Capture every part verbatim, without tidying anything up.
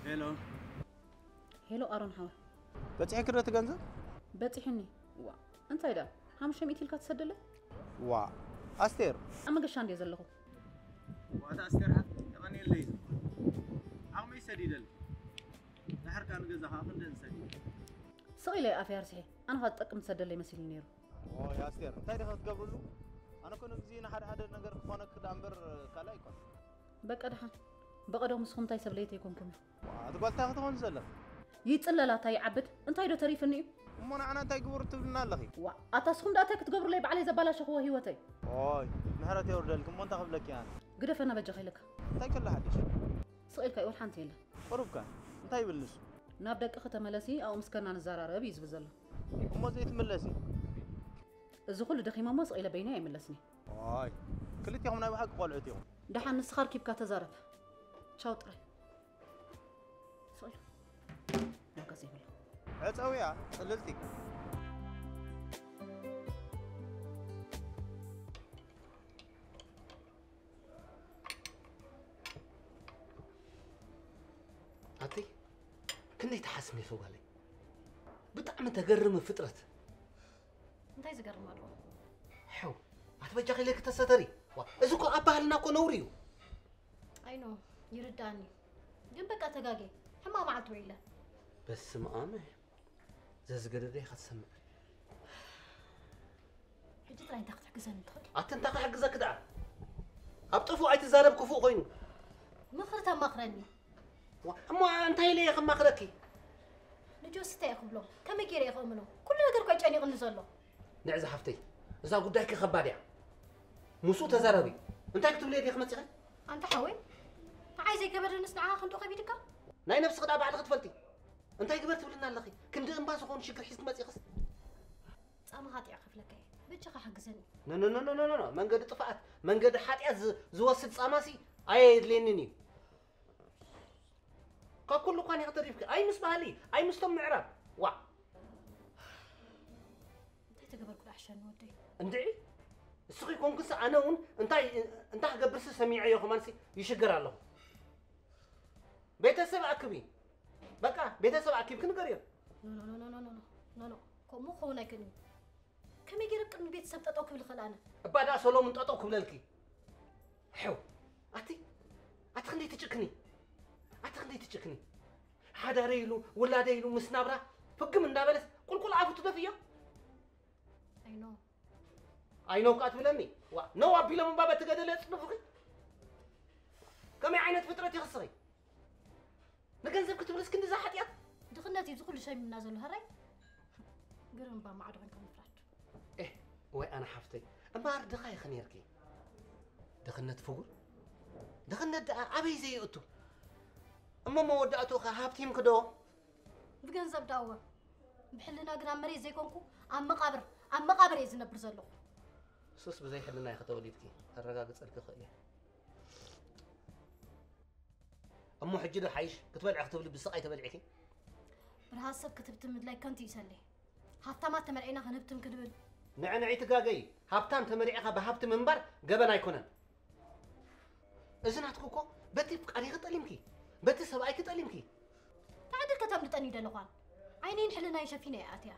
هلو هلو أرون حوا بتحكي كرة تجنزب؟ بتحني وا أنت إذا هم شو ميتيل كتسدله؟ وا أستير أما قشان دي زلقه وهذا أستير حد تغني اللي عمي سديدل نحر كان جزها خندن سديد سئلي أفيار صحيح أنا هاد تقم تسدله مثل نيرو أوه يا أستير أنت إذا تقبل له أنا كنا زين حد حد نجار خانك دامبر كلا يكون بق أدحن بق أدهم مسخم تاي سبليتي يكون كم هذا قلت تاخذ هون زلة يتصل لا تاي عبد أنت إذا تعرفني ما أنا أنت يقبر تبلنا لخي وا أتسخم ده أتاك تقبر لي بعلي زبالة شخوه هيوتي أوه نهرت يورد لكم ما أنت قبلك يعني قدف أنا بجي خيلك أنت كل حدش سئلك أول حنتي له قرب كان أنت يبلش نابدك أخت ملسي أو مسكنا نزار ربي يزبزله وما زيت ملسي إذا كل دخيمة ما سئل بيني ملسني أوه كلتي هم نايم حق قلعتيهم دحن نسخر كيف كاتزارب شاطرة سؤال لا كسيف الله عتسوي يا سللتي أعطي كني تحسمي فوق علي بطعم تقرم فطرة أنت إذا قرم الله حو أتبجح لك تستري إذا كو أبهلنا كو نوريو I know يرداني جنبك أتجاجي حما مع طويلة بس مقامه زز قدري خد سمع حجت راي تاخذ حجزان تدخل أتنتقى حجزك دع أبطفو عيت زارب كفو غينو مخرتها مخرني أما أنت هي ليه خم مخركي نجوس تاخذ له كم يجري ياخذ منه كل نقدر كويس يعني غنزل له نعز حفتي إذا قدامك خباري مسو تزاربي أنت كتب لي دي خمسة غير أنت حاول عايز يكبر نسمعها خندوق بيدك ناي نفس قد بعد غتفلتي أنت كبرت ولنا لخي كنت انباس خون شكل حس ما تيخس أما هاتي أخف لك بتشخ حجزني نو نو نو نو نو من قد طفعت من قد حاتيات زوسد صاماسي أي لينني كل كان يقدر يفكر أي مسبالي أي مستمع عرب وا أنت تقبل كل عشان ودي اندعي السوق يكون قصة أنا ون أنت أنت قبرس سميعي يا خمانسي يشجر الله بيت سبع كبي بقى بيت سبع كبي كن قريب نو نو نو نو نو نو نو كم مو خونا كني كم يجرب من بيت سبت أتوك بالخلانة بعد سولو من تطوك بلالكي حو أتي أتخلي تشكني أتخلي تشكني حدا ريلو ولا ديلو مسنابرة فق من دابلس قل قل عافو تدفيا I know I know كات بلني وا نو أبي لهم بابا تقدر تصنفقي كم عينت فترة يخسري نجنزب كتب لسك إني زحت يا دخلنا كل شيء من نازل هراي قرن با ما عاد عنكم فرات إيه وي أنا حفتي أما أرد دقايق خنيركي دخلنا تفور دخلنا أبي زي أتو أما ما ودعتو خابتيم كدو بجنزب داوة بحلنا قنا مريض زي كونكو عم مقابر عم مقابر يزن برزلو سوس بزي حلنا يا خطا وليدكي الرقاق تسألك خير أمو حجي حيش كتبلع كتب لي بالسقاي تبلعكي برهاسب كتبت مدلاي كنت يسلي حتى ما تمرعينا خنبتم كدبل نعنى عيت قاقي هابتان تمرعيها بهابت منبر قبنا يكونن إذن هتكوكو بتي بقاري قطليمكي بتي سبعي كطليمكي تعدل كتب لتاني دلوان عينين حلنا يشافينا يا آتيا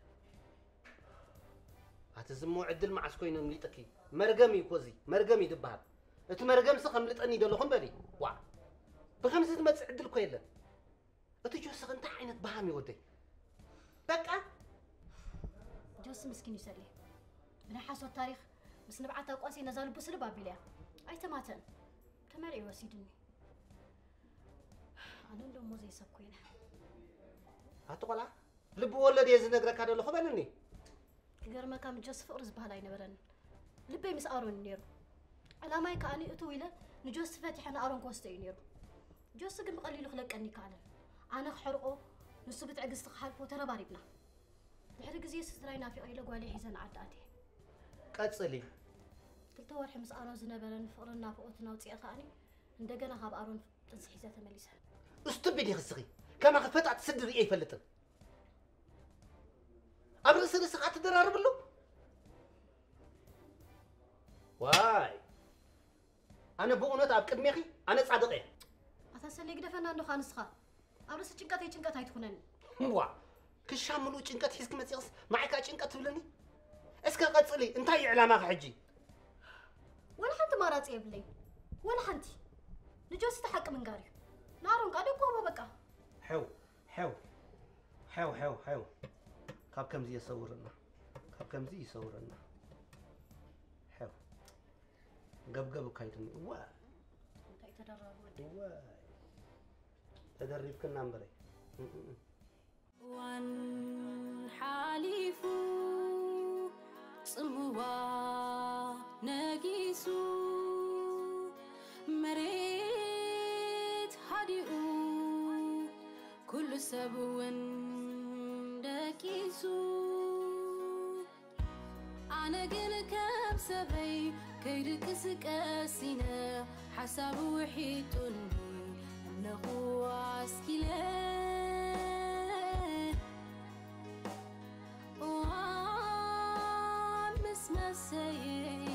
هتزمو عدل مع سكوين مليتكي مرقمي كوزي مرقمي دبها أنت مرقم سخم لتاني دلوخن بالي وا بخمسة ما تعدل كويلا أنت جوسخ أنت عينت بهامي ودي بقى جوس مسكين يسلي بنا حاسو التاريخ بس نبعتها قاسي نزالو بسل بابيليا أي تماتن تمرعي وسيدني أنا لو مو زي سكوينه هاتقولا لب ولد يزن نقرأ كادو لخو بلني غير ما كان جوس فقرز بهالاي نبرن لبي مس أرون نيرو على ما يكاني أتويله نجوس فاتح أنا أرون كوستي نيرو جوس قم قليل خلق أني كالن أنا خرقه نصبت عجز تخالفه ترى باربنا بحرق زي ستراينا في أيلا قوالي حيزان عداتي قاتلي قلت ورح مس أرون زنبرن فقرنا فوقتنا وتسيئة خاني ندقنا خاب أرون تنسحيزة مليسة استبدي خسري كما خفتعت تسدر اي فلتن ابرس سقات تدرارب له واي انا بؤنت اب قدمي انا صادقي أتسلي قدفنا عنده خانسخة أبرس ጭንቀት የጭንቀት አይትኩነን ዋ ክሻምሉ ጭንቀት ሒዝክ መጽይስ ማዕካ ጭንቀት ትብለኒ እስከ ቀጽሊ እንታይ ዕላማክ ሕጂ ولا حنت ማራጽ ይብለኝ ولا حنتي ልጆስ ተሐቅ መንጋሪ ናሮን ቃል እኮ በቃ حو حو حو حو حو ካብ ከምዚ يصورنا ካብ ከምዚ يصورنا حو قبقب كايتني وا እንታይ ተደረቡ وا تدرب كنا نبري وان حاليفو صموا ناقيسو مريت هاديو كل سبون داكيسو أنا قلك بسبي كيدك سكاسينا حساب وحيدني نقوى عسكيله وعمس مسايي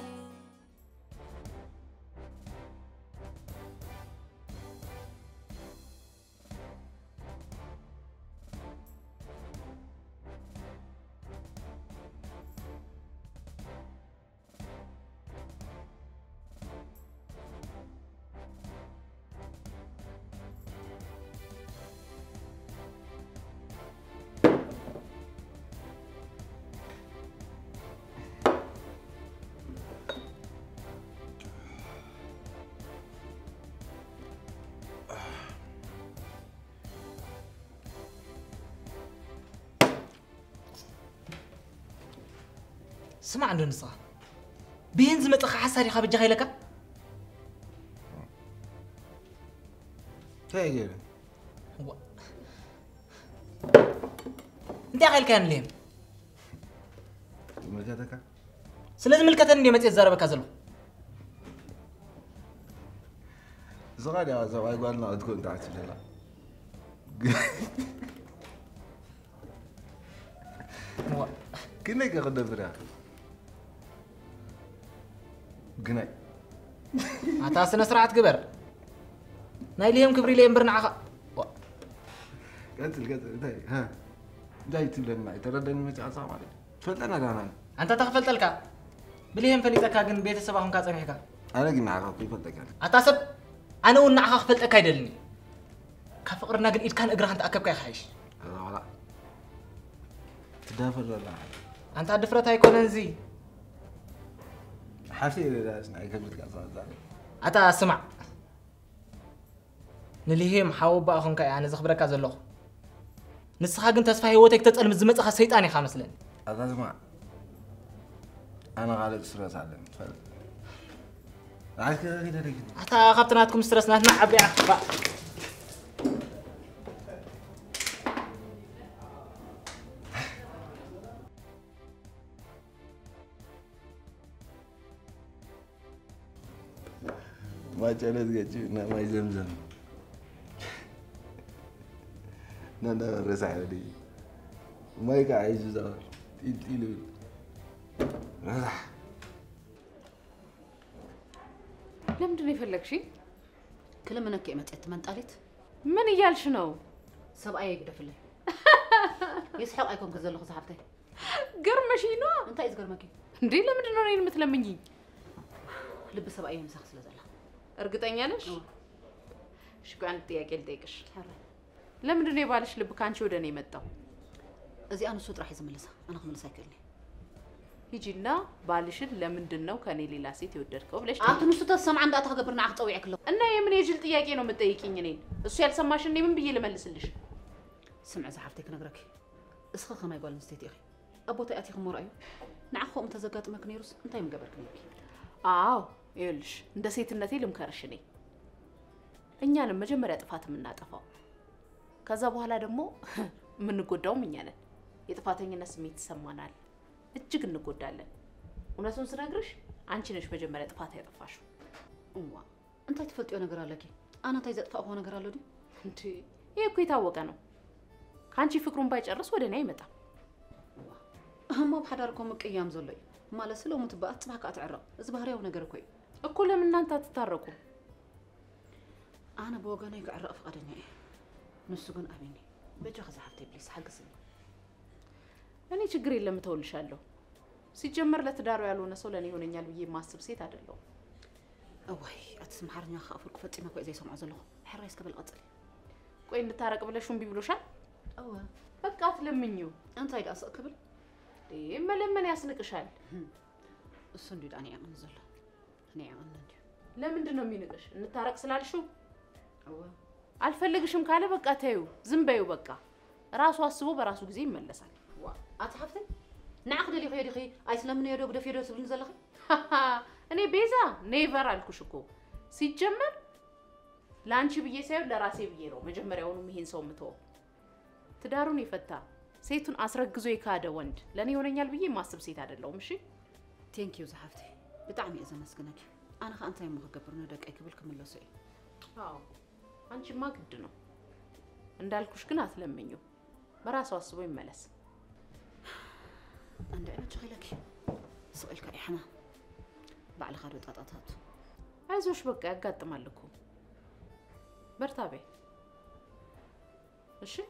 سمع عنده نصا بينز متخ حساري خاب جاي لك تايل هو انت قال كان ليه ملكتك سلازم ملكتني متي زربك ازلو زغال يا زغال قالنا تكون تحت لا هو كنا كغدا فرا قناي عطا سنة سرعة كبر ناي ليهم كبري ليهم برنا عخا قتل قتل داي ها داي تبلن معي ترى دني متى عصام عليك تفلتنا انا انت تغفلت لك بليهم فليتك كان بيت سباهم كاصنيكا انا قلنا عقب يفلتك عطا سب انا ونع خفلتك ايدلني كفقرنا قد ايد كان اقرا انت اكبك يا خايش لا تدافر ولا انت دفرت هيكون انزي حاسي لا اسمع كبرت قصا عطا سمع نليهم حاوب باخون كاي انا زخبرك زلخ نسخه كنت تسفى هيوتك تطلم زمصخه شيطان يخا مسلن هذا اسمع انا غالب ستريس علم تفضل عايز كده كده كده عطا خبطناتكم ستريسناتنا عبي عقبا ما جالس جاتنا ما يزمزم نانا رسالة دي ما يقع عايز زار يلو رزح لمدني فلكشي كلمنك قيمت اتمن طالت من يالش نو سبعي يقدفلي يسحق ايكون كزلخ صحابتي قرمشي نو انت ايز قرمكي እንዴ ለምንድን ነው እኔን የምትለምኚኝ ልብ ሰብአይ መስخ ስለዘላ እርግጠኛ ነሽ እሺ ቆይ አንድ ጥያቄ ልጠይቅሽ ሐራ ለምንድን ነው የባልሽ ልብ ካንቺ ወደ እኔ የመጣው እዚ አንሱ ጥራህ ይዘመለሳ አና ከመለሳ አይከልኝ ሂጂና ባልሽን ለምንድን ነው ከኔ ሌላ ሴት የወደድከው ብለሽ አትንሱ ተሰምዓ እንዳ ተገብርና አክ ጠውዒ ክለው እና የምን የጅል ጥያቄ ነው የምትጠይቂኝ እኔን እሱ ያልሰማሽ እኔ ምን ብዬ ልመልስልሽ سمع زحفتك نغرك اسخ خما يقول نستيت اخي ابوتي اتي خمر ايو نعخو متزغاطمك نيروس انتي مغبرك نبي አዎ ይልሽ እንደ ሴትነቴ ልምከርሽ ነኝ እኛንም መጀመሪያ ጥፋት የምናጠፋው ከዛ በኋላ ደግሞ ምን ጎዳውም እኛ ነን የጥፋተኝነት ስሜት ይሰማናል እጅግ እንጎዳለን እውነቱን ስነግርሽ አንቺ ነሽ መጀመሪያ ጥፋት ያጠፋሽው እዋ እንታ ተፈልጥዮ ነገር አለኪ አና ታይ ዘጥፋው ሆነ ነገር አለው ዲ እንዴ ይሄ እኮ የታወቀ ነው ካንቺ ፍቅሩን ባይጨርስ ወደ እኔ አይመጣም እማ በሐዳርኩም ቅያም ዘሎይ ማለት ስለው ምትባጥ ጽባካ አትዕረቅ እዚ ባህሪያው ነገር ኮይ እኮ ለምን እናንተ አትታረቁ አና በወገኔ ጋር ፈቃደኛ نسجون أبيني بيجي خذ حفتي بليس حق سني እኔ ችግር የለም ተውልሻለሁ ሲጀመር ለትዳሩ ያልሆነ ሰው ለኔ ሆነኛል ብዬ ማስብ ሴት አይደለሁ أوي أتسمع حرني خافر كفتي ما كوي زي سمع زلهم حرايس قبل قتل ቆይ እንታረቅ ብለሽም ቢብሎሻል أوه በቃ አትለምኚው أنت هيدا أسأل قبل إيه መለመን ያስንቅሻል السندود أنا أمن زله أنا أمن ندي ለምንድን ነው የሚንቅሽ እንታረቅ ስላልሽው أوه አልፈልግሽም ካለ በቃ ተይው ዝም በይው በቃ ራሱ አስቦ በራሱ ጊዜ ይመለሳል وا أتحفتي نعقد اللي خير خي أيسلمنا يدوق ده في يدوق سبلين زلخي እኔ ቤዛ ኔቨር አልኩሽ እኮ ሲጀመር ላንቺ ብዬ ሳይሆን ለራሴ ብዬ ነው መጀመሪያውንም ይሄን ሰው ምተው ትዳሩን ይፈታ ሴቱን አስረግዞ የካደ ወንድ ለኔ ሆነኛል ብዬ ማስብ ሴት አይደለሁም እሺ ቴንክ ዩ زحفتي بطعم إذا مسكنك أنا خا أنت يوم خبرنا دقيق قبلكم اللي سوي አዎ አንቺማ ግድ ነው እንዳልኩሽ ግን አትለምኚው በራሱ አስቦ ይመለስ عندي أنا شغلك سؤالك يا حما بعد خارج طاطات አይዞሽ በቃ ያጋጥማል እኮ በርታ በይ እሺ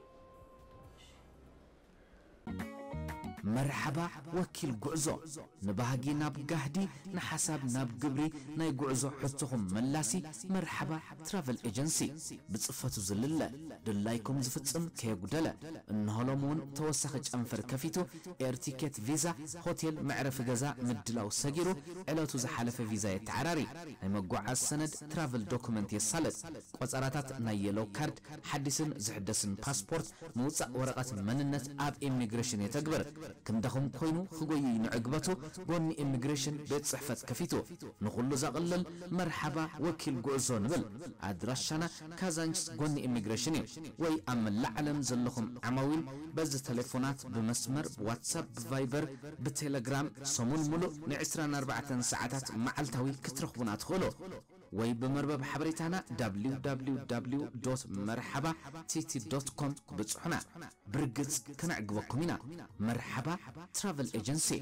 مرحبا وكيل قعزو نباهجي ناب قهدي نحساب ناب قبري ناي قعزو حتهم ملاسي مرحبا ترافل ايجنسي بتصفتو زللة دلايكم زفتسم كي قدلة انه لمون توسخج انفر كفيتو ايرتيكيت فيزا هوتيل معرف غزا مدلاو سجيرو علوتو زحالف فيزا يتعراري ناي مقوع السند ترافل دوكومنت يسالت قوصاراتات ناي يلو كارد حديثن زحدسن باسبورت موصع ورقات مننت اب إيميغريشن يتقبر كم دخم كوينو خقوي نعقبته بوني إميغريشن بيت صحفة كفيتو نقول زغلل مرحبا وكيل قعزون بل أدرشنا كازانجس قوني إميغريشني وي أما العالم زلهم عمويل بز تليفونات بمسمر بواتساب بفايبر بتليجرام صمون ملو نعسران أربعة ساعات مع التوي كترخبونات خلو وي بمربب حبريتانا دبليو دبليو دبليو دوت مرحبا تيتي دوت كوم بتصحنا برقز كنعقبكم هنا مرحبا ترافل ايجنسي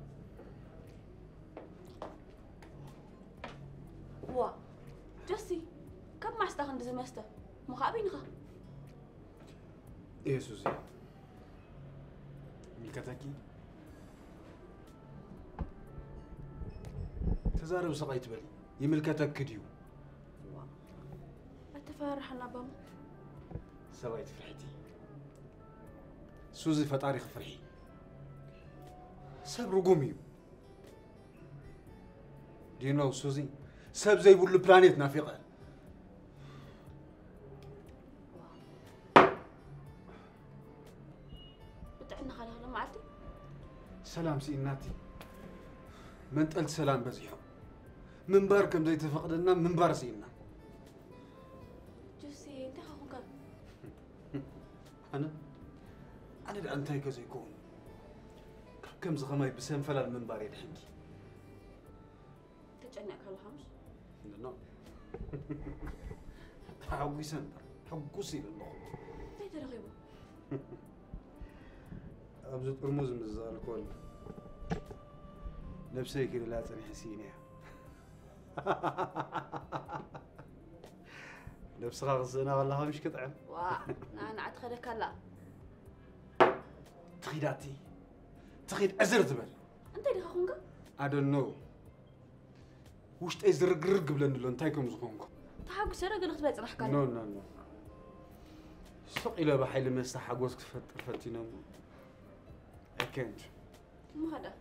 وا جسي كم ما استخدم زمسته مخابينها ايه سوزي ملكتكي تزارب سقيت بالي يملكتك كديو أتفرحنا بام سويت فرحتي سوزي فطاري فرحي سب رقوميو دينو سوزي سب زي بول البلانيت نافقه بتعنا خلاها معلتي سلام سيناتي من تقلت سلام بزيحو من بار كم زي تفقدنا من بار سينا جوسي انت خاخوك انا انا اللي انتي كذا يكون كم زخماي بسم فلال من بار يدحنكي تجنك هالخمس لا حقوقي سنتر حقوقي بالله انت رغيبه ابزط رموز من الزار كل نفسي كده لا تني حسيني نفس غزنا والله مش قطعه وا انا عاد خدك هلا تخيداتي تخيد ازرت بل انت اللي خاخونك I don't know وش تأزر قرق بلن لون تايكم زخونكم تحاق سرق نخت بيت راح كان نو نو نو سوق إلى بحيل ما استحق وسك فتر فتينا I can't مو هذا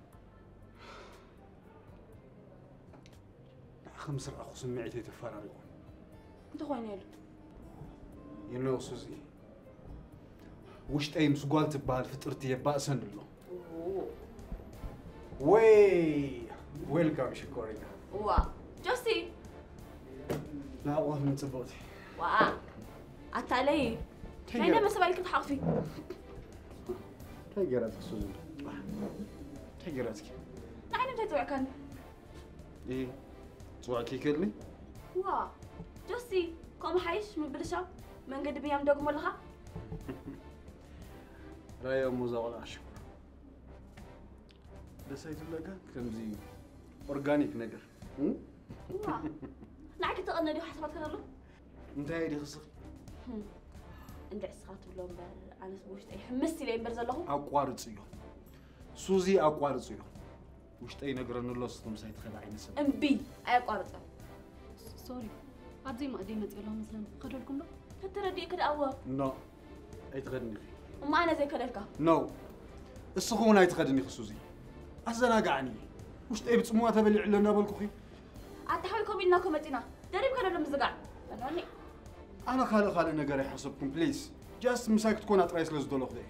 خمس أخو سمعتي تفرر انت خوينيل you know سوزي وش تأيم سقال تبال فطرتي يبأسن له وي ويلكم شكورينا وا جوسي لا والله من صبوتي وا عت علي هيدا ما سبالك تحقفي تجرت سوزي تجرتك نحن انت توعكن ايه توعكي كلمي وا جوسي قوم حيش من بلشا من قد بيام دوق ملها رايا موزا ولا شكر دسيت لك كمزي اورجانيك نجر وا نعك تقنا دي حسبت كنلو انت هاي دي خصك عند عسخات بلون بال أنا سبوشت أي حمستي لين برزلهم أقوارص إيوه سوزي أقوارص إيوه وشت أي نقرن الله ستم سايت خدعي نسب أمبي أي أقوارص سوري أبزي ما أدي متقلهم مثلا خدولكم له فتردي كده أول نو أي تغني وما أنا زي كده نو السخونة أي تغني خصوصي أزنا قعني وشت أي بتصموا تبلع لنا بالكوخي أتحاولكم إنكم متنا دريب كانوا لمزقع فنوني أنا خالي خالي نقري حسبكم بليز جاست مساك تكون أطريس لزدولوخ دي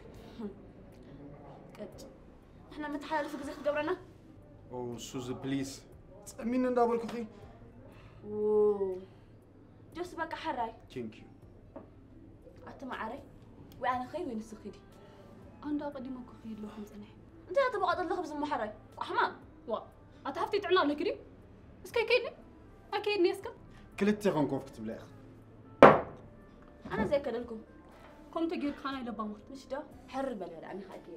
قد إحنا متحايل في جزيرة قبرنا أو سوزي بليز تأمين ندابل كوخي أوه جوس بقى حراي ثانك يو أتما عري وأنا خير وين السخيدي أنا قديمة كخير لو خمس سنة أنت لا تبغى تطلق بزم محراي أحمد وا أتحفتي تعنا لكري بس كي كيني أكيد نيسكا كلتي غنكوف كتب لي أنا زي كده لكم كم تجيب خانة إلى بامر مش ده حر بلا يعني خايفين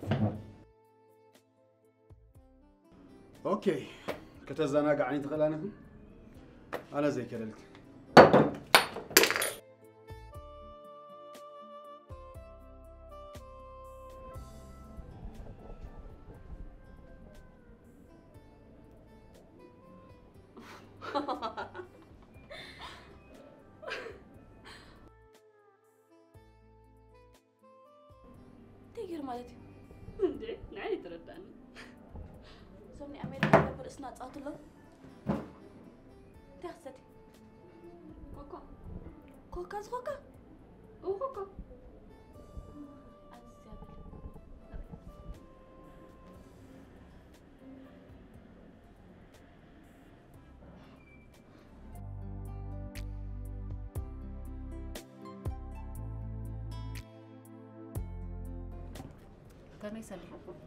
اوكي كتزانا قاعدين تغلانكم انا زي كده لك تيجر مالتي ندي نعي ترداني سمني أمريكا دبر إسناد أطلع تحسدي كوكا كوكا زوكا أو كوكا كم يسلي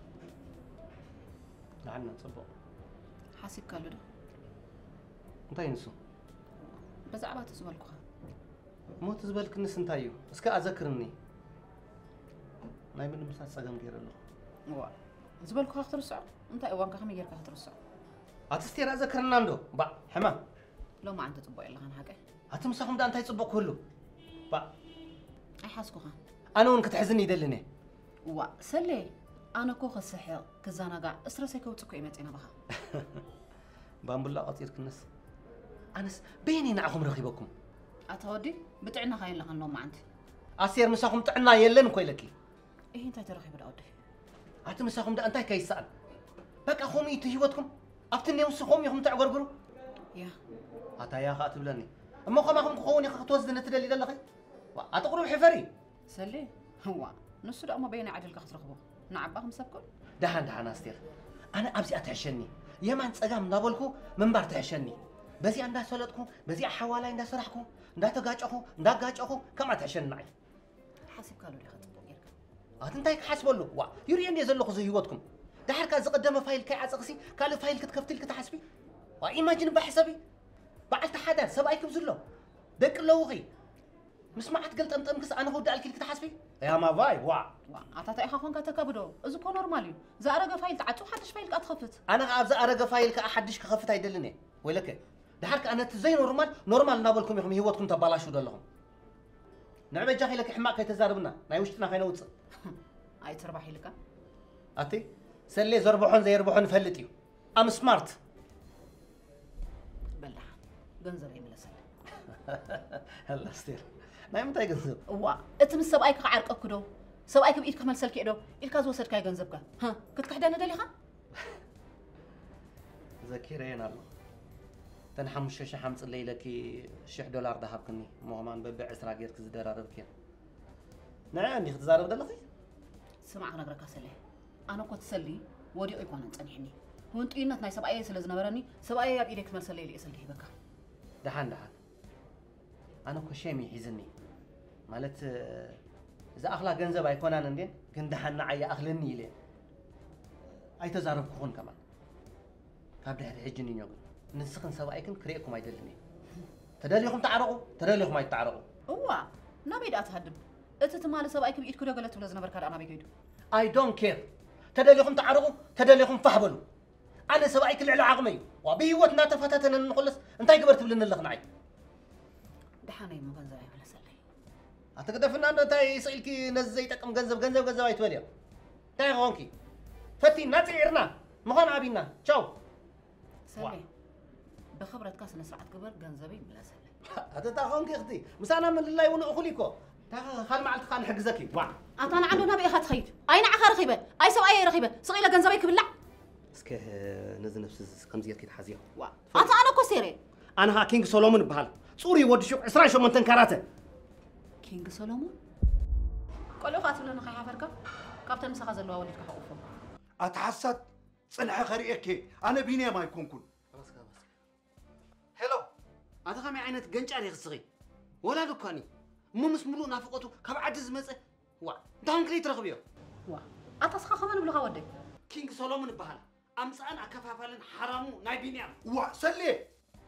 لعنا تصبق حاسب كالو ده انتي نسو بس عبات زبالكو مو تزبالك نس انتايو اسكا اذكرني ناي من مساس صقم غير له وا زبالكو اخترسع انت ايوان كخمي غير كخترسع اتستير اذكرنا ندو با حمام لو ما انت تطبق لها حاجه اتمسخم ده انتي تصبق كله با اي حاسكو خا انا وين كتحزني يدلني وا سلي أنا كوخ السحيل كزانا قاع أسرسي كوتسكو إيمتينا بها بامبلا قطير كنس أنس بيني نعهم رخيبكم أتودي بتعنا خاين لها النوم عندي أسير مساكم تعنا يلن كويلكي إيه أنت ترخيب الأودي أنت مساكم ده أنت كيسأل بك أخومي تهيوتكم أفتني وسخوم يخم تعقرقرو يا أتا يا خاتب لني أما خو معكم خووني خطوز نتدلي دلخي أتقرب حفري سلي هو نص أما بين عدل كخت رخبه نعباهم سبكم دهان دهان أستير أنا أبزي أتعشني يا ما نتسقام نابلكو من بار تعشني بزي عندها سولتكم بزي حوالاي عندها سرحكم عندها تقاجعكم عندها قاجعكم كم أتعشن معي حاسب كالو لي خطبو غيرك أنت حاسب له وا يري أني أزلق زي هيوتكم ده حركة زقدم فايل كي عزقسي قالوا فايل كتكفتي لك تحسبي وإيماجن بحسبي بعد تحدث سبايكم زلو دك لوغي مسمعت قلت أنت أمكس أنا هو دالك لك تحسبي يا ما فاي وا وا عطاتا إخا خونك تكبدو إذا كون نورمالي زارقة فايل تعتو حدش فايل كأتخفت أنا أبز أرقى فايل كأحدش كخفت هيدلني ولك ده حركة أنا تزي نورمال نورمال نابلكم يخم هيوتكم تبالاشوا دلهم نعم جاهي لك حماق كي تزاربنا نايوشتنا خينا وتصل أي تربحي لك أتي سلي زربحون زي يربحون فلتيو أم سمارت بلح جنزر يملا سلي هلا استير نايم تاي جنزب وا اتم سبايك عرق اكدو سبايك بيدك مال سلكي دو الكاز وسد كاي جنزبك ها كنت كحدانا دليخا ذكرين الله تنحم شش حمص ليلكي شح دولار ذهب كني مهمان ببيع اسرا غير كز دراربك نعم دي تزارب دلخي سمع نغرك سلي انا كنت سلي ودي يكون انصنحني هون طينت ناي سبايي سلاز نبرني سبايي يا بيدك مال سلي لي سلي بك دحان دحان أنا كشيمي حزني مالت إذا أخلاق جنزب أيكون أنا ندين كن دحان نعيا أخلني ليه أي تزارب كون كمان كابد هذا حجني نيوم نسخن سوا أيكن كريكم أيدلني تدليكم تعرقوا تدليكم أي تعرقوا هو نبي أتهدم أتتمال سبايك بيد كده قلت ولا زنبر كده أنا بيجيدو I don't care تدليكم تعرقوا تدليكم فحبلوا أنا سبايك اللي على عقمي وبيوتنا تفتتنا نخلص أنت قبرت بلنا اللي قنعي دحاني مو كنزاي ولا سلي أتقدفنا أنه تاي سئلكي نزي تقم جنزب جنزب جنزب أيتوليا تاي غونكي فتي ناتعيرنا مغان عبينا تشاو سلي بخبرة كاس نسرعت قبل جنزبي بلا سلي هذا تا غونكي أختي مسانا من الله يونو أخليكو تا خال معلت خان حق زكي وا أتانا عندنا بي أخذ خيد أين عخا رخيبة أي سو أي رخيبة صغيرة جنزبي كبلع اسكه نزل نفس كم زيادة كده حزيها وا أتا أنا كوسيري أنا ها كينج سولومون بحال صوري ود شو عسران شو من تنكراته كينج سولومون قالوا قاتل لنا خي حفرك كابتن مسخ زلوا ولدك حقوفه أتحسد صنع خريئك أنا بيني ما يكون كل خلاص خلاص هلو هذا خمي عينت جنج عليه الصغير ولا دكاني مو مسملو نافقته كم عجز مزه وا دان كلي ترغبيه وا أتصخ خمن بلغا ودي كينج سولومون بحال أمسان أكفافلن حرامو ناي بينيام وا سلي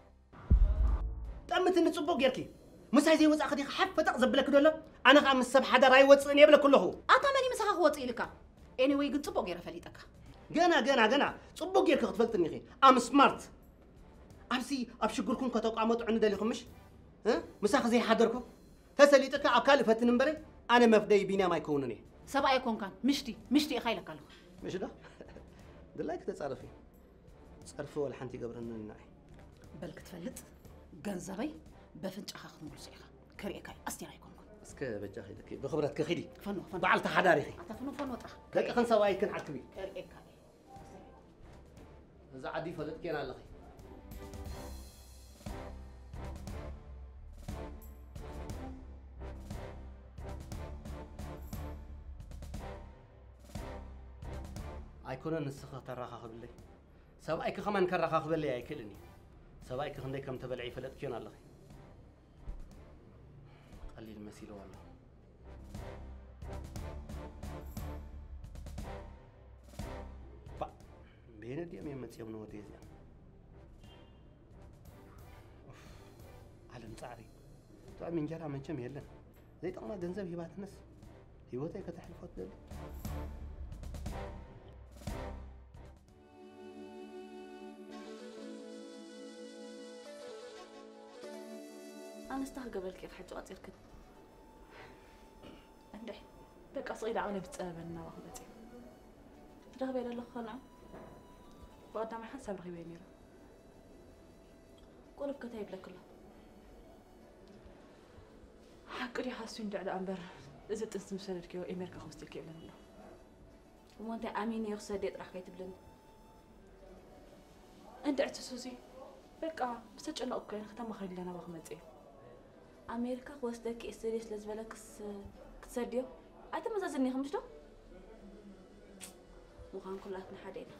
تأمت إن تصبوا جيركي مساي زي وزع خدي حب فتق زبلك دولا أنا خام السب حدا راي وتصني يبلك كله أتمنى مسخ وطي لك anyway قد صبوا جير فليتك جنا جنا جنا صبوا جيرك خطفلتني خي أم سمارت أمسي أبشكركم كتوقعمتوا عند دليكم مش ها مساخ زي حدركم تسليتك عقال فتن مبري أنا مفدي بينا ما يكونني سبعة يكون كان مشتي مشتي خيلك قالوا مش ده دلاك تتصرفي تصرفوا ولا حنتي قبرنا الناي بلك تفلت جنزبي بفنج أخاخ مرسيخة كريكاي أستيرا يكون اسك بجاخي لك بخبرتك خدي فنو فنو بعلت حداري خي أنت فنو فنو طرح لك خمسة واي كن عكبي كريكاي إذا عدي فلت كنا لغي أيكون نسخة تراخا قبلي سواء كمان كراخا قبلي أيكلني سواء كخندي كم تبلعي فلت كنا لغي قليل المسيلة والله با بين اليوم يمت يوم نودي زين أوف على مصاري تو من جرا من كم يلا زي طقنا جنزب هبات نس هيوتي كتحلفوت دل أنا استهقبل كيف حجو أطير كده عندي بقى صغيرة عوني بتقابلنا وأخذتي رغبي لله خلع وقدنا ما حسب رغبي ميرا قولب كتايب لكله حقري حاسين دعنا أمبر إذا تنسى مسألة كيو إمريكا خوستي كيف لنا وما أنت أمين يخسر ديت راح كيتب لنا أنت اعتسوزي بقى بسج أنا أوكي ختم خلي لنا وأخذتي أمريكا خوستك إستريس لزبالك كتسرديو أنت مزازني خمش دو مخان كلاتنا حدينا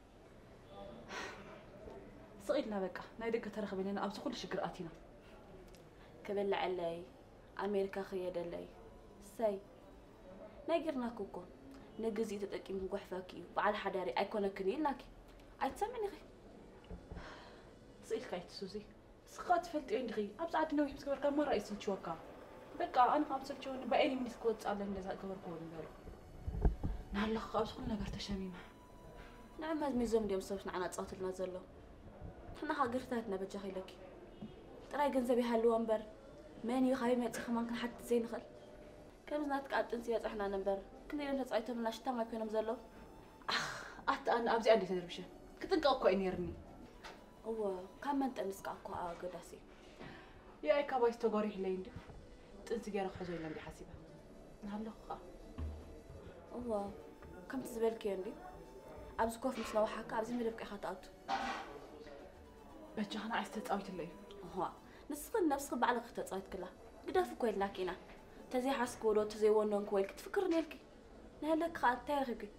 صغيرنا بقى نايدك ترخب لنا أبز كل شجر آتينا كبل علي أمريكا خيادة لي ساي نايجرنا كوكو نجزي تتأكي من قحفاكي وعلى حداري أيكون كنيل ناكي أيتسمعني غي صغير كايت سوزي سخات فلت عندي أبز عاد نوي بس كبر كان مرة يصير شوكا بقى أنا خمسة شون بقيني من سكوت على الناس كبر كون بيرو نهلا خاص خلنا برت شميمة نعم هذا ميزوم اليوم صوت نعنا تصوت لنا زلوا إحنا حقرتنا بجاهي لك ترى جنزبي هالو أمبر ماني خايف ما تخمن كان حتى زين خل كم زنات قاعد تنسي إحنا نمبر كنا يوم تصعيتهم من الشتاء ما يكونوا مزلوا أخ أت أنا أبزي عندي تدربشة كنت نقاوكو إني يرني هو كم أنت نسقاكو أقداسي يا إيكا بايس تقاري هليندو تنسي جارك حزوي لندي حسيبة نهلا خا هو كم تزبل كيندي أبز كوف مثل وحكا أبز ملبك خطأت بجا أنا عايز تتقاويت الليل هو نسخ النفس خب على خطأ تصايت كلها قدافو كويل لكينا تزي حسكولو تزي ونون كويل كتفكرني لكي نهلك خاط تاريخي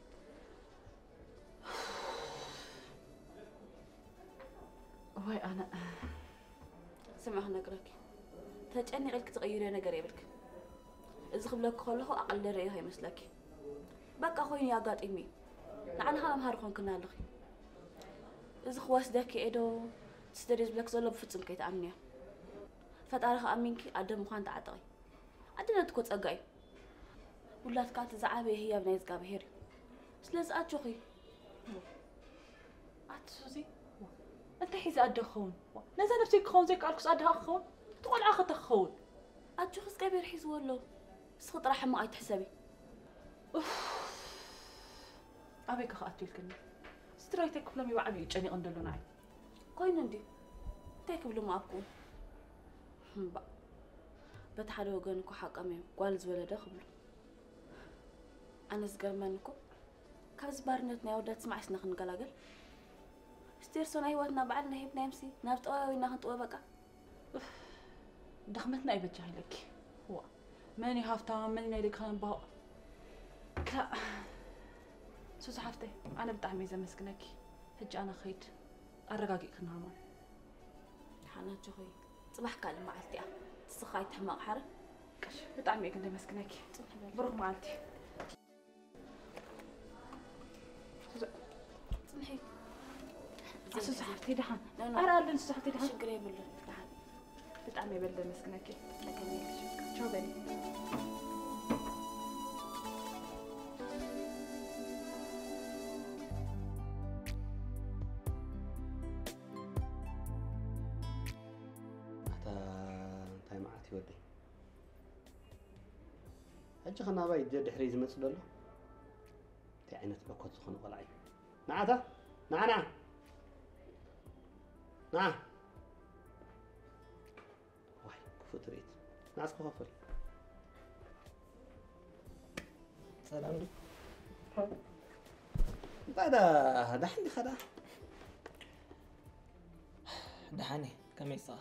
واي أنا سمع هنقرأك تجأني غيرك تغيري أنا قريبك إذا خبلك خلاه أقل رأيه هاي مسلك بقى خويني أقاد إمي نعنا هلا مهارخون كنا لخي إذا خواس داكي إدو تستريز بلك زلو بفتم كيت أمنيا فتعرف أمينك أدم خان تعطي أدنا تكوت أجاي ولا تكات زعابي هي بنيز قابهير سلز أتشوخي أتسوزي أنت حيز أدخون نزل نفسك خون زيك أركس أدها خون تقول عاخة تخون أتشوخس كبير حيز ولو بس خطر حما أي تحسبي أبيك خاطر الكلمة سترايتك كلهم يوعبي يجاني قندلو ناي كوين عندي تاكل ما أكون بقى بتحلو وجنكو حق أمي قال زولا دخلوا أنا صغر منكو كاز بارنتنا ودات سمع سنخ نقلاقل ستيرسون أيوتنا بعدنا هيب نامسي نابت أوي ناخد أوي بقى دخمتنا أي بتجاهي لك هو ماني هافتام ماني نايدك خان باو كلا سوسة حفتي أنا بتعمي زي مسكنك هج أنا خيت أرقاقي كنا همان حنا جوي صباح كلمة معلتي تسخاي تحماق حر كش بتعمي كنت مسكنك بروح معلتي سمحي سوسة حفتي دحان لا لا أرى اللي سوسة حفتي دحان شكرا بالله دحان بتعمي بلد مسكنك لكن شكرا شو بني ودي حج خنا باي جد حريز مسدله تي عينت بكوت زخن قلعي نعتا نعنا نعم واي كفو تريد ناس كفافل سلام دي بعدا دحني خدا دحاني كميسا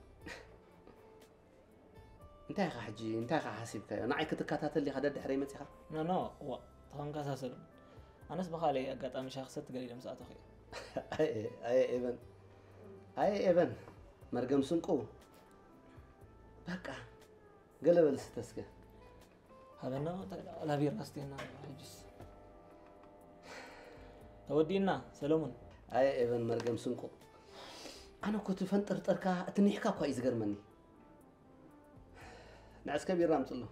انت يا حجي انت يا حاسبك انا عيك تكاتات اللي خدت دحري متيخا نو نو هو تخم كاسا سلم انا سبخ علي اقاطامي شخصت قليل مساعة اخي اي اي ابن اي ابن مرقم سنقو بقى قلب الستسكه هذا نو لا بير قصدينا حجس تودينا سلمون اي ابن مرقم سنقو انا كنت فنطر طركا تنيحكا كوي زغرمني نعس كبير رامت له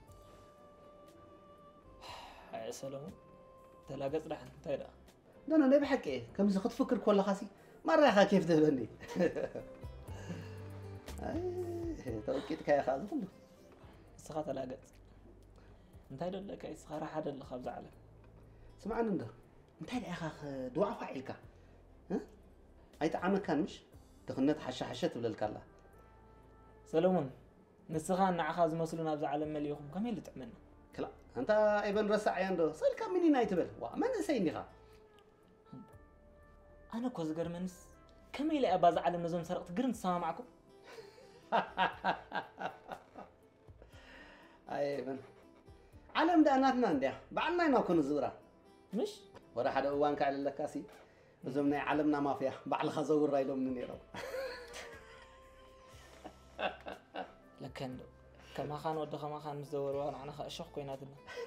يا سلام تلاقص رح تيدا لا انا نبي حكي كم زخت فكر كل خاسي مره يا كيف تهبني اي توكيتك يا خاز كله سخات تلاقص انت هيدا لك اي سخاره حدا اللي خبز على سمعنا انت انت يا اخ دعاء فاعلك ها اي تعامل كان مش تخنت حشه حشه تبللك الله سلمون نسخان نعخا زمسلونا بز عالم مليوخم كم اللي تعملنا كلا انت ابن رسع يندو صير كم مني ناي تبل وا من نسيني خا انا كوز غرمنس كم اللي اباز عالم نزوم سرقت قرن تسامع معكم اي ابن عالم داناتنا نديا بعلنا نكون زورا مش ورا حدا اوان كعل لكاسي زمنا عالمنا مافيا بعل خزور رايلو من نيرو لكن كما خان ود كما خان مزور وانا انا خشخ كويناتنا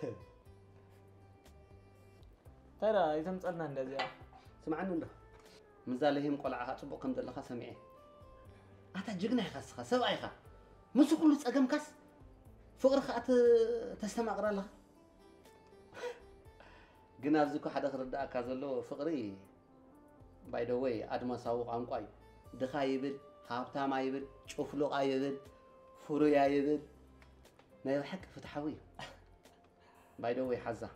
ترى اذا مصلنا اندزيا سمعنا انده مزالهم قلعها صبو كم دلخا سمعي اتا جغنا يخسخ سبعيخا مسو كل صقم كاس فقر خات تستمع قرا لها غنا بزكو حدا خردا كازلو فقري باي ذا واي ادمساو قانقاي دخا يبل هابتاما يبل چوفلو يبل فورو يا يبل نايل حق فتحوي باي ذا واي حزا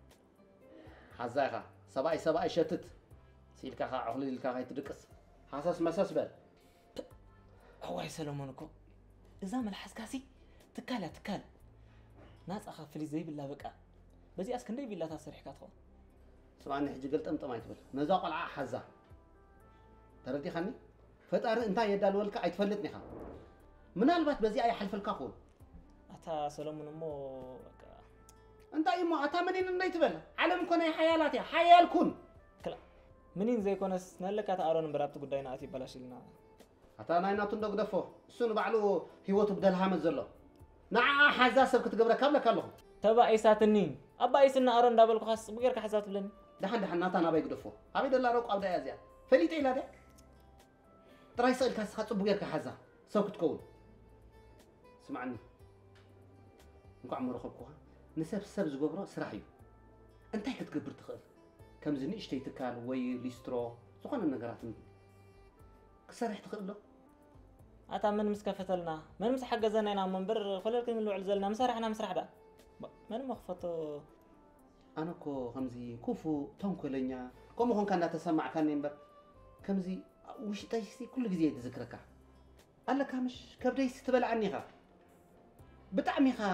حزاخا سبعي سبعي شتت سيلكا خا عقلي لكا خا تدقس حاسس مساس بل هو سلمونكو اذا من حسكاسي تكال تكال ناس اخاف لي زي بالله بقى بزي اسكندي بالله تاسرحكا تخو سمعني حجي قلت امطم ايتبل نزا قلعه حزا تردي خني فطار انت يدالولك ايتفلطني خا منالبات بزي اي حلف الكاكون اتا سلمون مو بقى انت ايما اتا منين انديتبل علم كون اي حيالاتي حيال كون كلا منين زي كونس نلك اتا ارون برابط غداينا اتي بلاشلنا اتا نايناتو ندغدفو سونو بعلو هيوتو بدلها مزلو نعا حزاسب كتغبر كابلك الله تبا ايساتنين ابا ايسنا ارون دابلكو خاص بغيرك حزات بلني دحن دحن ناتا نابا يغدفو ابي دلا روق ابدا يازيا فليت الى ده تراي سئل كاس خاص بغيرك حزا سو كتكون سمعني انكو عمرو خبكوها نسب سب زغبرو سراحيو انتي كتغبر تخيل كم زني اشتي تكال وي ليسترو زخون النغرات كسرح تخيل له أتا من مسكفتلنا من مسح حجزنا هنا منبر خلالكم اللي علزلنا مسرحنا مسرح ده من مخفته أنا كو خمزي كوفو تنقلنيا كم هون كان تسمع كان ينبر كمزي وش تيسي كل جزء يتذكرك قال لك مش كبدا يستبل عني خا بتعمي خا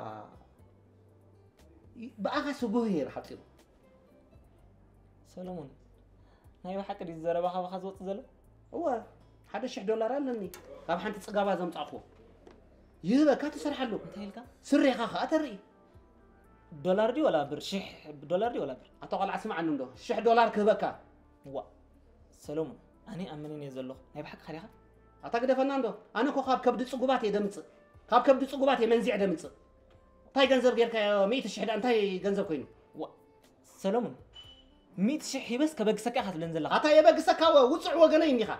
بقى سجوهي راح تصير سلمون هاي واحد كده يزرب خا خزوت زلو هو هذا شح دولار لني كاب حنت تصقابا زم صعفو يبقى كاتو سرح له انت هيلكا سري خا اتري دولار دي ولا بر شح دولار دي ولا بر اتقول اسمع عنه ندو شح دولار كبكا هو سلمون أنا أمنين يزلو هاي بحق خليها أعتقد فناندو أنا كو خاب كبد صقوبات يدمص خاب كبد صقوبات يمنزع دمص تاي جنزب غيرك مية شحد أنتاي جنزب كوين و سلمون مية شحي بس كبق سكا خات لنزل لها أتا يبق سكا ووصع وجنين يخا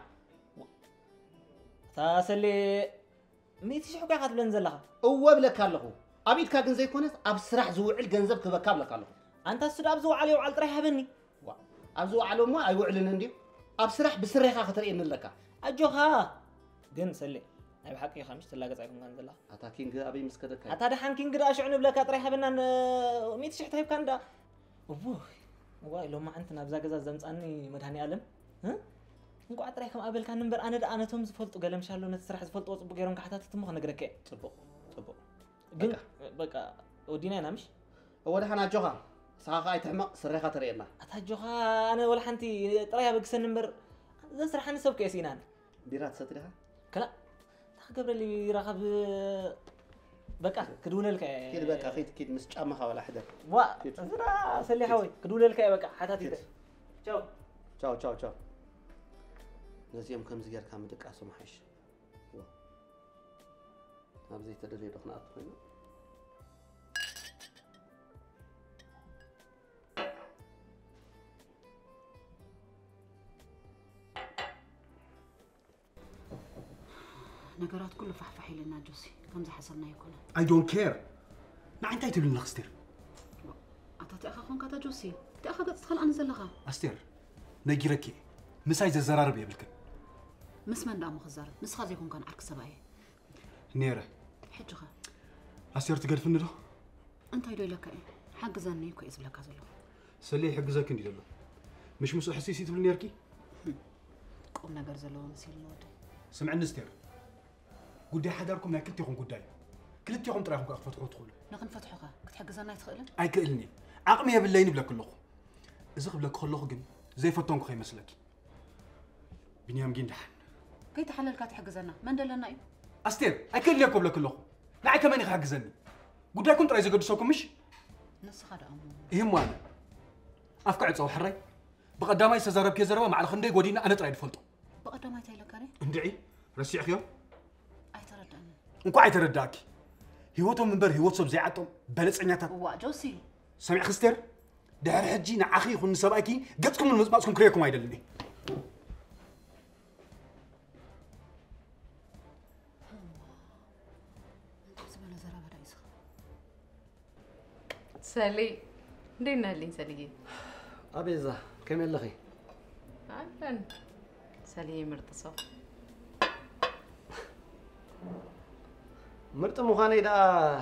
تاسلي مية شحي كا خات لنزل لها هو بلك الله أبيت كا جنزي كونس أبسرح زوعل جنزب كبكاب لك الله أنت السود أبزو عليه وعلى طريحة بني و أبزو على ما أيوعلن عندي أبسرح بسريخا خطر إن لك أجوها جن سلي أي بحكي خمس تلاقة زيكم كان زلا أتا كينج أبي مسكدك أتا ده حن كينج ده أشعن بلك طريحة بنان مية شحي طيب كان ده أبوه واي لو ما أنت نبزا جزاز زمت أني مدهني ألم ها نقول أطريحكم قبل كان نمبر أنا ده أنا توم زفلت وقال مش هلو نتسرح زفلت وصب جيرون كحتات تمخ نقرأك طبق طبق جن بقى ودينا نمش هو ده حنا جوها ساقا يتحمق سريخا ترينا أتجوها أنا ولا حنتي طريحة بقسن نمبر زسرح أنا سوق كيسينان بيرات ستريها كلا قبل اللي يراقب بقى كدول لك كده بقى أخيت كيد مسجامها ولا حدا وا زرا سلي حوي كدول لك بقى حتى تيجي تشاو تشاو تشاو تشاو نزيم كم زيار كام دك أسمع حش وا أبزي تدري دخنا أطفينا ነገራት ኩሉ ፋሕፋሕ ኢልና ጆሲ ከምዚ ሓሰብና ይኮነ I don't care ما أنت تقول لنا أستير ኣታቲ ኣኻ ኮንካ ታ ጆሲ እቲ ኣኻ ገጽ ትኸልኣኒ ዘለኻ أستير نجيرك مساي زرارب يبلك ምስ መን ዳሞ ክዛረብ ንስኻ ዘይኮንካ ንዓርክ ሰብኣየ نيرة ሕጂ ኸ أستير تقرفني له እንታይ ዶ ኢለካ እየ ሓግዘኒ እኮ እየ ዝብለካ ዘለኹ سلي حجزك اني له مش مسو حسيسي تبل نيركي ቁም ነገር ዘለዎ መሲል ንወደ سمعني أستير قدي حداركم لا كلتي خون قداي كلتي خون تراهم كأفتحوا تدخلوا ንኽንፈትሖኻ ክትሕግዘና ይትኽእልን أي كألني عقمي بالله ينبلك كله إذا قبلك خلوه جن زي فتونك خي مسلك بنيام جين دحن ከይተሓለልካ ትሕግዘና መን ደለና እዩ أستير أكل لي قبلك كله لا كمان يخ حجزني قداكم ترى إذا قدسوكم مش ንስኻ ደኣ እሞ يهم أنا أفكار تصو حري بقدامي سزرب كي زربا مع الخندق ودينا أنا ترى دفلتو ብቐዳማይ እንታይ ኢለካ ነ اندعي رسيع خيو ኣይተረድአኒ እንኳ አይተረዳኪ ህይወቶም መንበር ህይወት ሰብ ዘይዓጦም በለጸኛታት ዋ ጆሲ ሰሚዕ ክስተር ድሕሪ ሕጂ ንዓኺ ይኹን ንሰብኣይኪ ገጽኩም ንምፅማፅኩም ክርየኩም አይደለኒ ዝበለ ዘረበዳ እዩ ስኻ ሰሊ እንዴት ነህልኝ ሰልዬ أبيزا كم يلغي አለን ሰልዬ ምርጥ ሰው مرت مخاني دا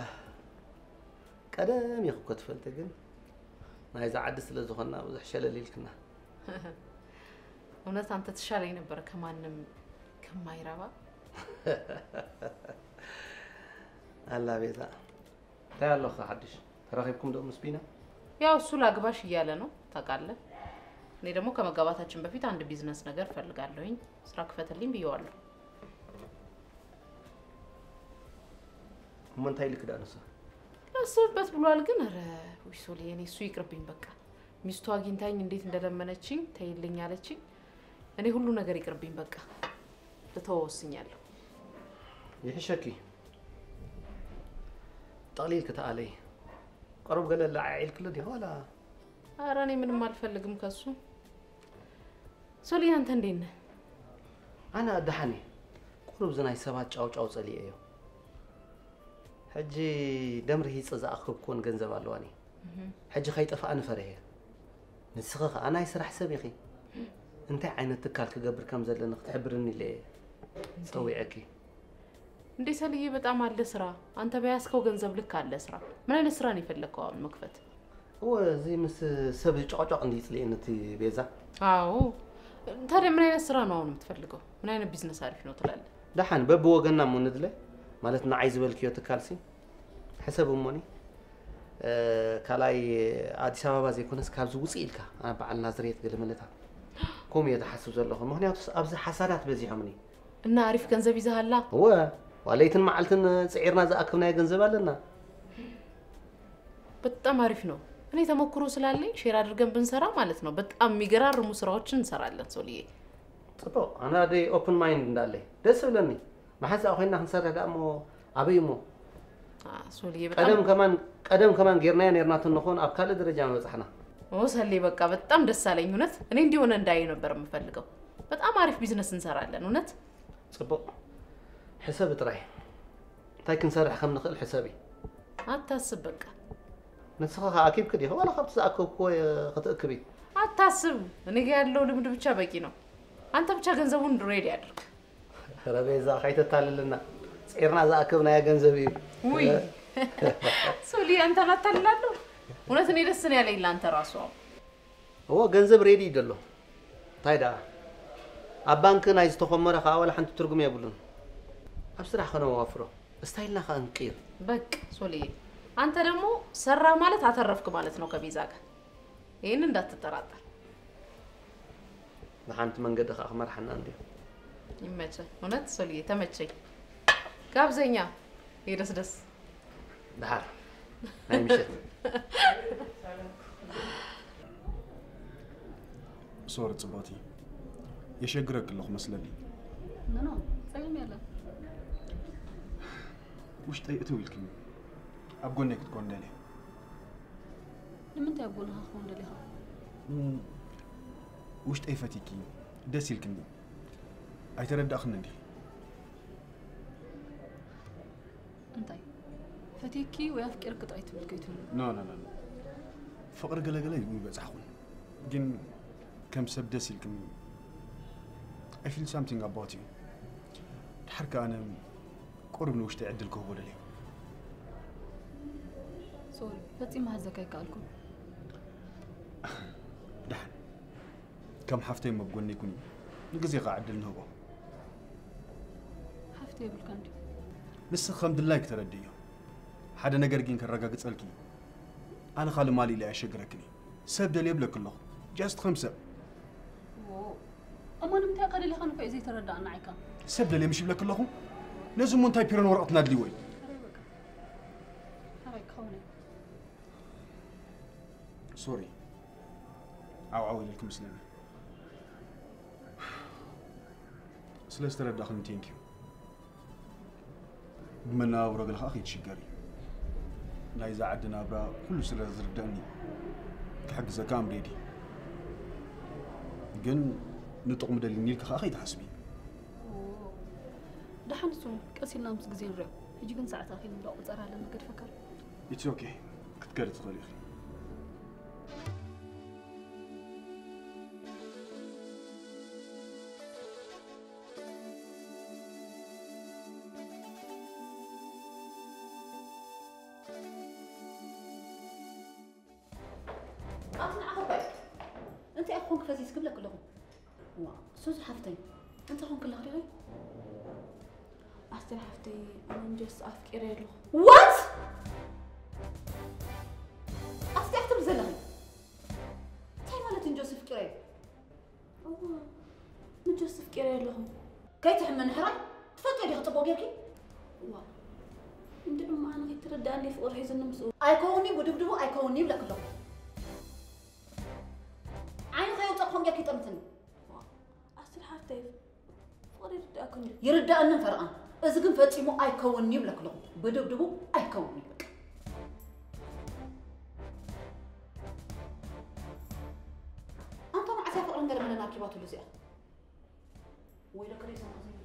قدم يخو كتفلت ግን ናይ ዛ ዓዲ ስለ ዝኾና ብዙሕ ሸለል ኢልክና እውነት አንተ ትሻለኝ ነበር ከማንም ከማይረባ አላ ቤዛ ታያለህ ሓድሽ ተራኺብኩም ደሞ ስፒና ያው እሱ ላግባሽ እያለ ነው ታውቃለህ እኔ ደግሞ ከመጋባታችን በፊት አንድ ቢዝነስ ነገር ፈልጋለሁኝ ስራ ክፈተልኝ ብየዋለሁ ምን ታይልክ ዳንሳ አስብበት ብሏል ግን ኧረ ወይ ሶሊ እኔ እሱ ይቅርብኝ በቃ ሚስቱ አግኝታኝ እንዴት እንደለመነችኝ ተይልኝ አለችኝ እኔ ሁሉ ነገር ይቅርብኝ በቃ ልተወስኛለሁ ይህሸኪ ጠቅሊል ከተአለይ ቀረብ ገለላ አይል ክለ ዲ ሆላ ኧረ እኔ ምንም አልፈልግም ከሱ ሶሊ አንተ እንዴት ነህ አና ደሐኒ ቁሩብ ዝናይ ሰባት ጫው ጫው ጸልየዮ حجي دمره يصزا اخب كون ገንዘብ አለዋኒ حجي خيطف انا فريه نسخه انا يسرح سبيخي انت عينت تكال كغبر كم زلنا تحبرني ليه صويعكي እንዴ ሰልዬ በጣም አለ ስራ አንተ በያስከው ገንዘብ ልክ አለ ስራ ምን አይነት ስራ ነው የፈለከው አሁን መክፈት هو زي مس سب ጫጫቅ እንዴት ለእንት ቤዛ አዎ ታዲያ ምን አይነት ስራ ነው አሁን የምትፈልገው ምን አይነት ቢዝነስ አሪፍ ነው ትላለህ دحن ببوغنا مندله مالتنا عايز بالكيو تكالسي حسب اموني كلاي አዲስ አበባ ዘይኮነስ ካብዚ ውጽእ ኢልካ አና በዓል ናዝሬት ገለመለታ ኮም የተሐስብ ዘለኹ ምክንያቱስ ኣብዚ ሓሳዳት በዚሖምኒ እና አሪፍ ገንዘብ ይዛሃላ ወ ዋለይትን ማዓልትን ጽዒርና ዘአክብና ገንዘብ አለና በጣም አሪፍ ነው እኔ ተሞክሮ ስላለኝ ሼር አድርገን ብንሰራ ማለት ነው በጣም የሚገራርሙ ስራዎችን እንሰራለን ሶልዬ ጥሩ አና ዴ ኦፕን ማይንድ እንዳለኝ ደስ ብለኒ ማሐዛ ኮይና ክንሰርሕ ዳሞ አበይሞ አ ሶልዬ በጣም ቀደም ከማን ቀደም ከማን ጌርና የነርናት እንሆን አብ ካለ ደረጃ መጽሐና ኦ ሰሌ በቃ በጣም ደስ አለኝ እውነት እኔ እንዲሆነ እንዳይ ነበር የምፈልገው በጣም አሪፍ ቢዝነስ እንሰራለን እውነት ጽቦ حساب ጥራይ እንታይ ክንሰርሕ ከም ንኽእል ሕሳቢ አታስብ በቃ نسخة أكيد كده ولا خبز أكو كوي خطأ كبير. أتحسب أنا قاعد لو لمد بتشا بكينو. أنت بتشا جنزبون دريدي أدرك. ربيزا خيط تالي لنا. سيرنا ذا أكبنا يا جنزبي. وي. سولي أنت لا تلالو. ونثني لسني على إلا أنت راسو. هو جنزب ريدي دلو. طيدا. أبانك نايز تخمرة خاول حنت ترجم يقولون. أبصر خنا وافره. استايلنا خان كير. بك سولي. አንተ ደግሞ ሰራ ማለት አተረፍክ ማለት ነው ከቢዛ ጋር ይሄን እንዳትጠራጠር ለሐንት መንገድ አخمر حنا እንዴ ይመቸ እውነት ሶልዬ ተመቸኝ ጋብዘኛ ይደስ ደስ ዳር ናይ ምሽት صور ጽባቲ የሸግረክ ለኹ መስለኒ ኖ ሰላም ያለ ውሽ ጠይእቱ ይልክኝ أبغونك تكون دليل. لمن أنت أبغونها تكون دليل؟ وش تأيفتيكي؟ دسيل كني. أيترد أخنا دي. أنت فتيكي ويفكر قطعت بالكيتون. لا لا لا. فقر قلا قلا يقول بس أخون. جن كم سب دسيل كني. I feel something about you. الحركة أنا قرب من وش تعدل كهوب دليل. سوري فتي ما هزكاي قالكم دحن كم حفتين ما بقولني كوني نقزي قاعد لنهو حفتي بالكاندي بس الحمد لله ترديه حدا نقرقين كالرقاق تسألكي أنا خالي مالي لا أشقركني سبب اللي يبلك الله جاست خمسة اوه أما نمتى قال لي خانو فايزي تردى أنا عيكا سبب اللي يمشي بلك الله لازم منتهي بيران ورقتنا دلي وين سوري أو عوي لك مسلم سلسة رد أخن تينكيو بمنا ورق الأخي تشجري لا إذا عدنا برا كل سلسة رداني كحق زكام ريدي جن نطق مدل النيل كأخي تحسبي ده حنسون كأسيلنا مس جزين رأي يجي كن ساعة أخي نبدأ وزارة لما قد فكر It's okay كتكرر تقولي أنت أخوك فزيز قبلك كلهم. وا سوز حفتي. أنت أخوك كله غيري. أستر حفتي أنا نجس أفكر له. What؟ أستر أحتم زلمي. تاي مالت نجس أفكر. أوه نجس أفكر له. كي تحمل نحرة؟ تفكر يا خطبوك ياكي؟ وا عندنا معنا غير ترداني فوق رحيز النمسو. أيكوني بدبدبو أيكوني بلا كلهم. عين خيوط أخون جاكي تمتني. أصل حفتي. فقدر يرد أكوني. يرد أن فرقان. إذا كنت فتي مو أي كوني بلا كلهم. بدو بدو أي كوني بك. أنت ما عسى فقرن قال من الناكبات اللزية. ويلا كريسة عظيمة.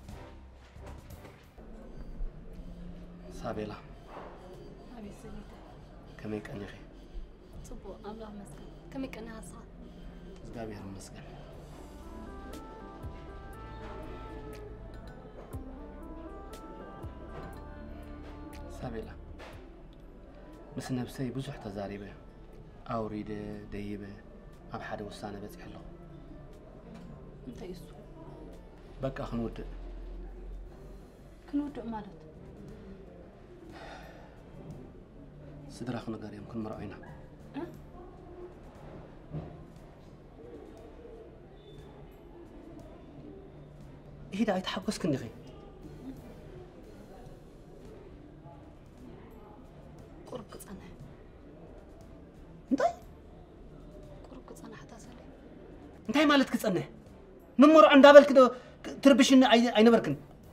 سابيلا. أبي سيدة. كمي كان يخي. صبوا أملا مسكن. كمي كان هالصعب. زقابي هالمسكن. سابيلا مس نفسي بزح تزاريبه أوريده ديبه أب حدا وسانة بس حلو أنت يسو بقى خنود كنودق مالت سدراخ نقار يمكن مرأينا أه؟ إيه ده يتحقس كنغي قرب كتصنع انتي قرب كتصنع حتى سلي انتي مالت كتصنع نمر عند دابل كده تربشن اي اي نبركن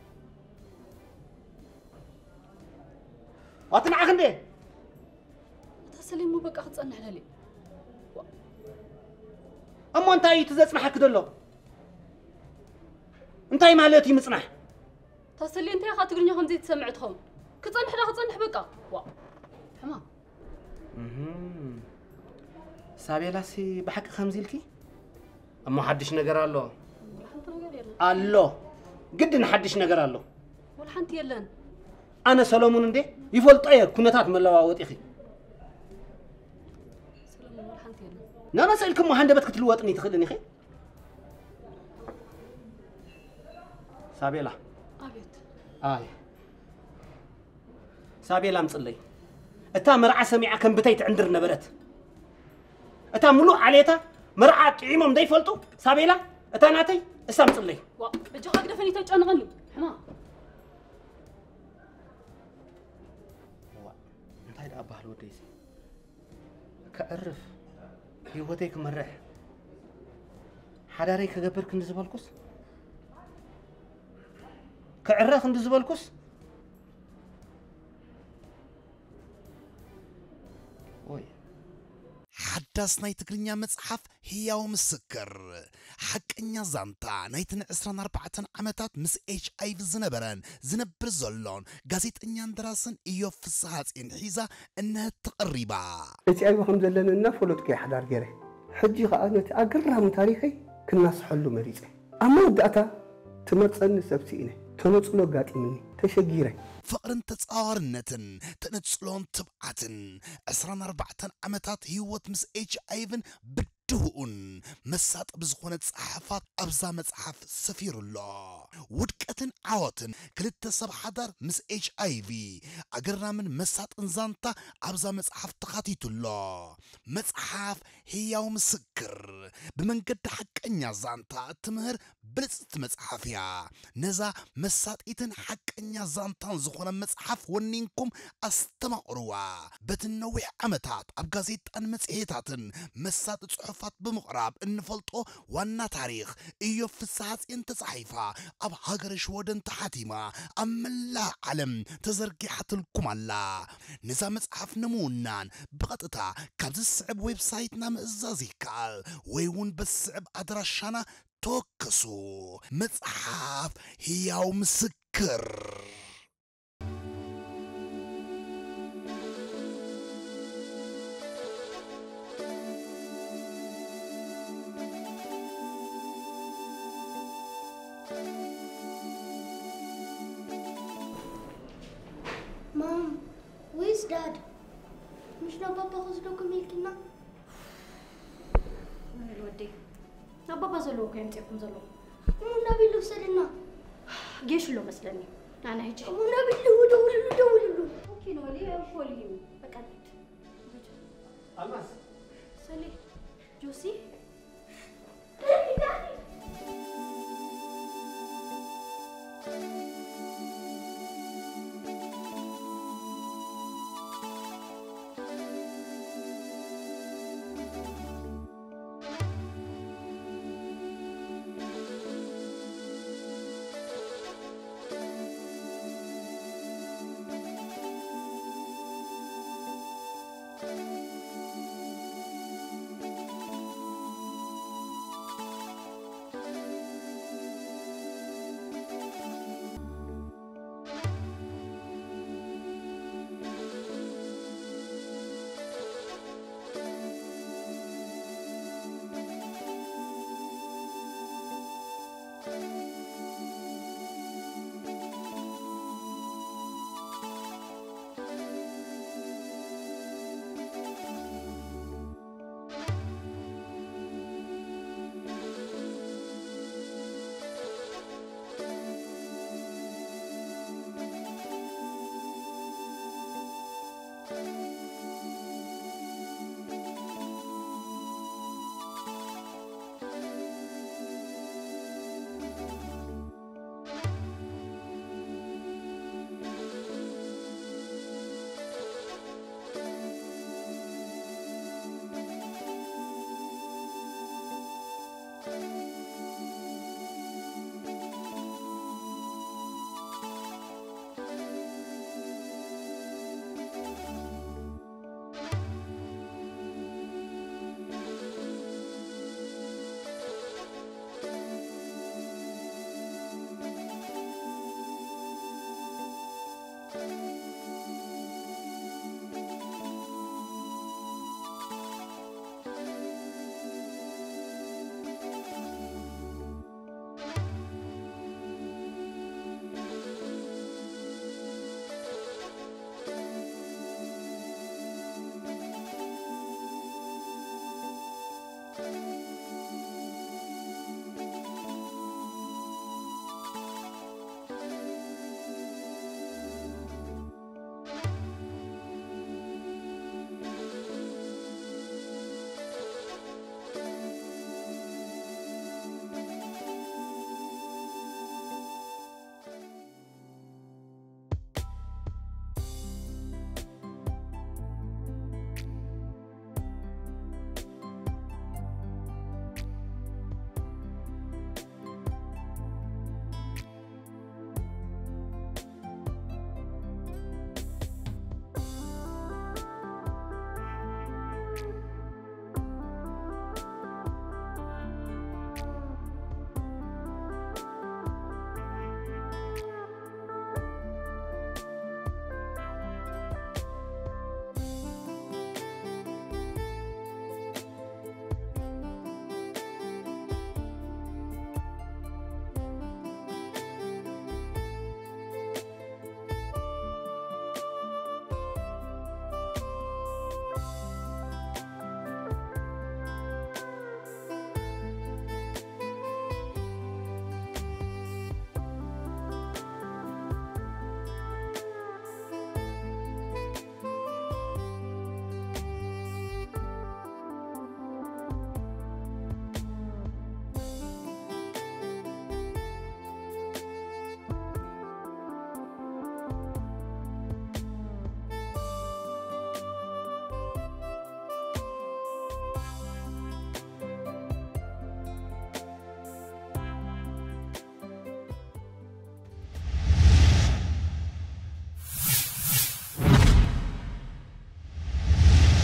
واتنع خندي تسلي مو بقى كتصنع للي اما انتي تزصنح كدلو انتي مالتي مصنح تسلي انت يا خا تقرنيا خمزي تسمعتهم كتصنح لا كتصنح بقى وا حما اها سابيلاسي بحق خمزيلكي اما حدش نجر الله الله قد نحدش نجر الله ولا حنت يلن انا سلامون اندي يفلط ايه كنتات ملواوط اخي سلامون ولا حنت يلن لا ما سالكم ما هندبت كتلوطني تخدني اخي سابيلا ابيت اي سابيلا مصلي اتا مرعى سميعه كم بتيت عندر نبرت اتا ملوء عليتا مرعى طعيمهم دا يفلطوا سابيلا اتا ناتي اسا مصلي وا بجي خا قدفني تጨنغني حما وا انتي دا ابهل وديسي كعرف هيوتي كمرح حداري كغبر كند زبالكوس كعرف كند زبالكوس وي حداس ناي تقرنيا مصحف هياو مسكر حقنيا زانتا نايتن عشرين أربعة عمتات مس اتش اي في زنبران زنبر زلون غازيطنيا دراسن ايو فسحات ان حيزا انها تقريبا اتش اي بخم زلنا فلوت كي حدار غيري حجي خانت اقرا من تاريخي كنا صحلو مريصه اما وداتا تمصن سبسينه تنصلو غاطيمني تشغيري فقرن تتصاورنتن تنصلون تبعتن عشرين أربعة عمتات هيوت مس اتش ايفن بدهون مسات بزخونه صحافات ابزا مصحف سفير الله ودقتن عوتن كلت سب حدر مس اتش اي في اجرنا من مسات انزانتا ابزا مصحف تخاتيت الله مصحف هياو مسكر بمنقد حقنيا زانتا تمهر بلصت مصحفيا نزا مسات ايتن حقنيا زانتان زخونه مصحف ونينكم استمعروا بتنوع عمتات اب غازيطان مصحيتاتن مسات صحفات بمقراب انفلطو وانا تاريخ ايو فسحات انت صحيفه اب هاجرش ودن تحتيما املا علم تزرقحت لكم الله نزا مصحف نمونان بقطتا كابز الصعب ويب سايتنا مزازي كال ويون بالصعب ادراشانا توكسو مصحف هياو مسكر Mom, where's Dad? مش بابا خذلوكم يلكنا؟ من الودي؟ بابا زلوك يمتيكم زلوك. ونبي له سلنا. جيش له مسلني. أنا هيجي. ونبي له دول له دول له. ممكن ولي أو ولي بكرت. الماس سلي. جوسي؟